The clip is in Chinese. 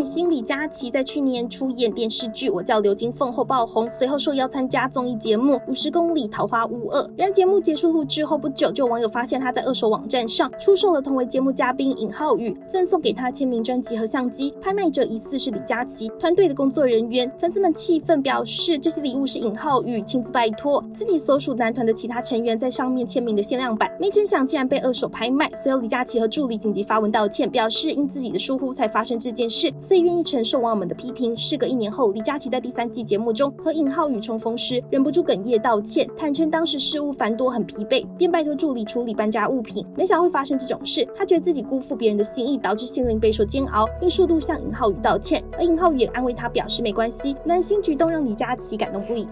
女星李佳琦在去年出演电视剧《我叫刘金凤》后爆红，随后受邀参加综艺节目《50公里桃花坞2》。然而节目结束录制后不久，就有网友发现他在二手网站上出售了同为节目嘉宾尹浩宇赠送给他签名专辑和相机，拍卖者疑似是李佳琦团队的工作人员。粉丝们气愤表示，这些礼物是尹浩宇亲自拜托自己所属男团的其他成员在上面签名的限量版，没成想竟然被二手拍卖。随后李佳琦和助理紧急发文道歉，表示因自己的疏忽才发生这件事，所以愿意承受网友们的批评。事隔1年后，李佳琦在第3季节目中和尹浩宇重逢时，忍不住哽咽道歉，坦诚当时事务繁多很疲惫，便拜托助理处理搬家物品，没想到会发生这种事。他觉得自己辜负别人的心意，导致心灵备受煎熬，并数度向尹浩宇道歉，而尹浩宇也安慰他，表示没关系。暖心举动让李佳琦感动不已。